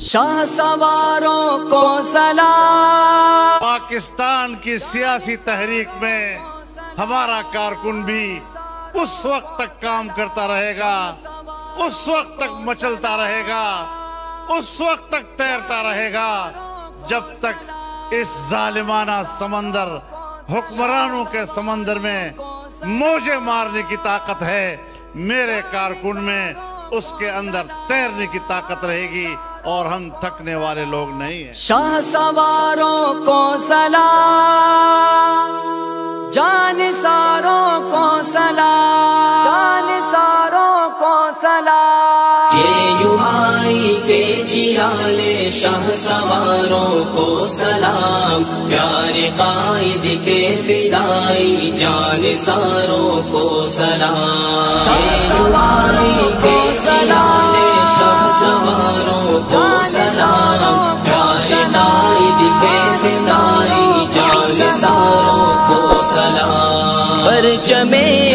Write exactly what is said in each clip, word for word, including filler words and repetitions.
شاہ سواروں کو سلام۔ پاکستان کی سیاسی تحریک میں ہمارا کارکن بھی اس وقت تک کام کرتا رہے گا، اس وقت تک مچلتا رہے گا، اس وقت تک تیرتا رہے گا جب تک اس ظالمانہ سمندر حکمرانوں کے سمندر میں موجیں مارنے کی طاقت ہے، میرے کارکن میں اس کے اندر تیرنے کی طاقت رہے گی اور ہم تھکنے والے لوگ نہیں ہیں۔ شاہ سواروں کو سلام، جان ساروں کو سلام، جان ساروں کو سلام۔ جے یو آئی کے جیالے شاہ سواروں کو سلام، پیارے قائد کے فدائی جان ساروں کو سلام۔ شاہ سواروں کو سلام، شاہ سواروں کو سلام، پیارے قائد کے فدائی جان ساروں کو سلام۔ پرچم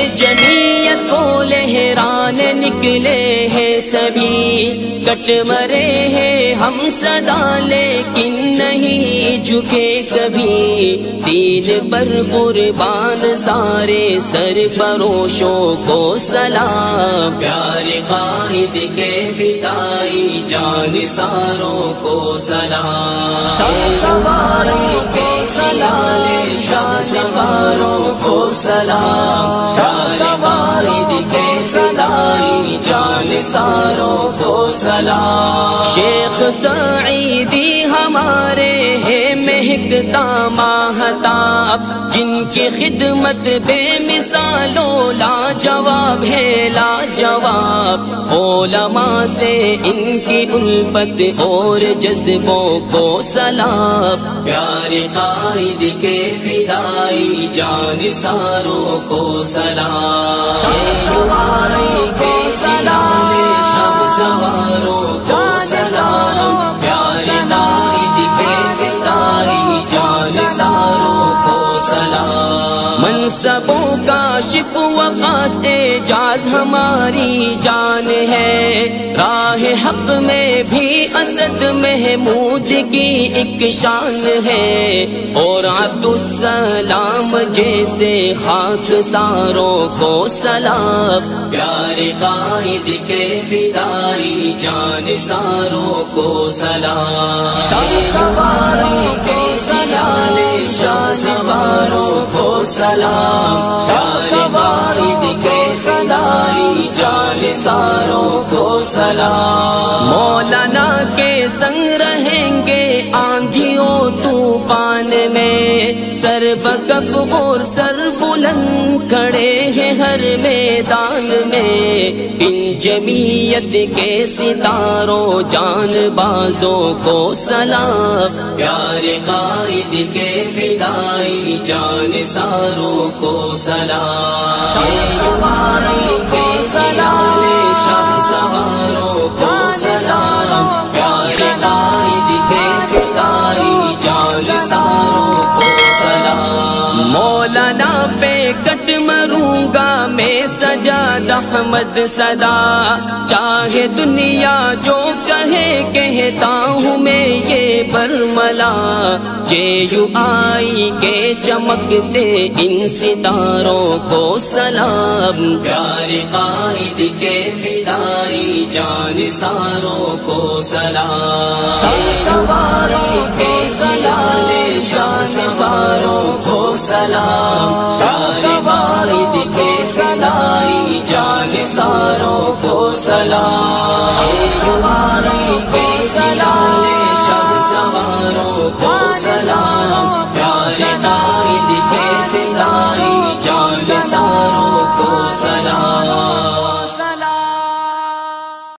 جمعیت کو لہرانے نکلے ہیں سبھی، کٹ مرے ہیں ہم صدا لیکن نہیں جھکے کبھی، دین پر قربان سارے سرفروشوں کو سلام۔ پیارے قائد کے فدائی جان ساروں کو سلام۔ شاہ سواروں کو سلام، شاہ سواروں کو سلام، پیارے قائد کے فدائی جان ساروں کو سلام۔ شیخ سعیدی ہمارے ہیں مہکتا ماہتاب، جن کی خدمت بے مثالوں لاجواب ہے لاجواب، علماء سے ان کی الفت اور جذبوں کو سلام۔ پیارے قائد کے فدائی جان ساروں کو سلام۔ شاہ سواروں کو سلام، شاہ سواروں کو سلام، پیارے قائد کے فدائی جان ساروں کو سلام۔ منصبوں کا شف وقاص اعجاز ہماری جان ہے، راہ حق میں بھی اسد محمود کی ایک شان ہے، اور عبد السلام جیسے خاک ساروں کو سلام۔ پیارے قائد کے فدائی جان ساروں کو سلام۔ شاہ سواروں کو سلام، شاہ سواروں کو سلام، پیارے قائد کے فدائی جان ساروں کو سلام۔ مولانا کے سنگ رہیں گے آندھیوں طوفان میں، سر بکف اور سر بلند کھڑے ہیں ہر میدان میں، ان جمعیت کے ستاروں جان بازوں کو سلام۔ پیارے قائد کے فدائی جان ساروں کو سلام۔ شاہ سواروں کو سلام، شاہ سواروں کو سلام، پیارے قائد کے فدائی جان ساروں کو سلام۔ مولانا پہ کٹ مروں گا میں سجاد احمد صدا، چاہے دنیا جو کہے کہتا ہوں میں یہ برملا، جے یو آئی کے چمکتے ان ستاروں کو سلام۔ پیارے قائد کے فدائی جان ساروں کو سلام۔ شاہ